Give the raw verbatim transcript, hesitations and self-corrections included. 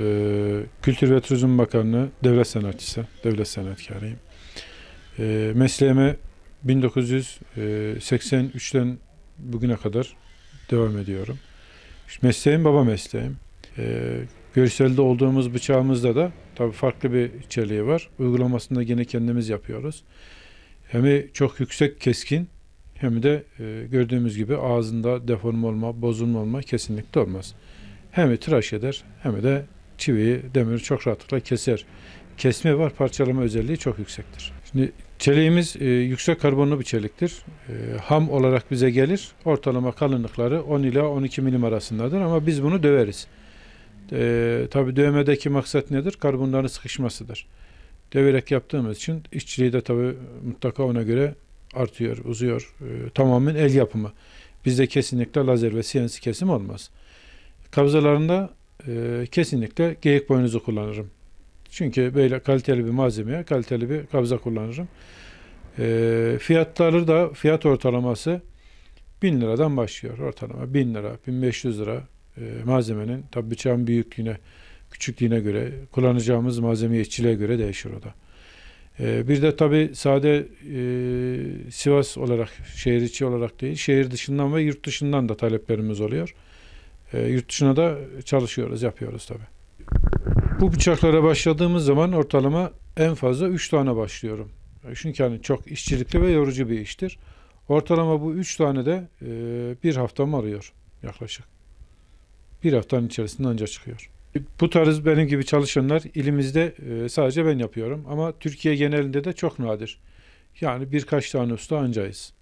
Ee, Kültür ve Turizm Bakanlığı devlet sanatçısı, devlet sanatkarıyım. Ee, mesleğime bin dokuz yüz seksen üçten bugüne kadar devam ediyorum. İşte mesleğim baba mesleğim. Ee, Görselde olduğumuz bıçağımızda da tabii farklı bir içeriği var. Uygulamasını da yine kendimiz yapıyoruz. Hem çok yüksek keskin hem de e, gördüğümüz gibi ağzında deforme olma, bozulma olma kesinlikle olmaz. Hem tıraş eder hem de çiviyi, demiri çok rahatlıkla keser. Kesme var, parçalama özelliği çok yüksektir. Şimdi çeliğimiz e, yüksek karbonlu bir çeliktir. E, ham olarak bize gelir. Ortalama kalınlıkları on ila on iki milim arasındadır ama biz bunu döveriz. E, tabii dövmedeki maksat nedir? Karbonların sıkışmasıdır. Döverek yaptığımız için işçiliği de tabii mutlaka ona göre artıyor, uzuyor. E, tamamen el yapımı. Bizde kesinlikle lazer ve C N C kesim olmaz. Kabzalarında e, kesinlikle geyik boynuzu kullanırım. Çünkü böyle kaliteli bir malzemeye kaliteli bir kabza kullanırım. E, fiyatları da fiyat ortalaması bin liradan başlıyor ortalama. bin lira, bin beş yüz lira e, malzemenin tabi bıçağın büyüklüğüne, küçüklüğüne göre, kullanacağımız malzemeye, işçiliğe göre değişir o da. E, bir de tabi sade e, Sivas olarak, şehir içi olarak değil, şehir dışından ve yurt dışından da taleplerimiz oluyor. E, yurt dışına da çalışıyoruz, yapıyoruz tabi. Bu bıçaklara başladığımız zaman ortalama en fazla üç tane başlıyorum. Çünkü yani çok işçilikli ve yorucu bir iştir. Ortalama bu üç tane de e, bir haftamı alıyor yaklaşık. Bir haftanın içerisinde ancak çıkıyor. Bu tarz benim gibi çalışanlar ilimizde e, sadece ben yapıyorum ama Türkiye genelinde de çok nadir. Yani birkaç tane usta ancayız.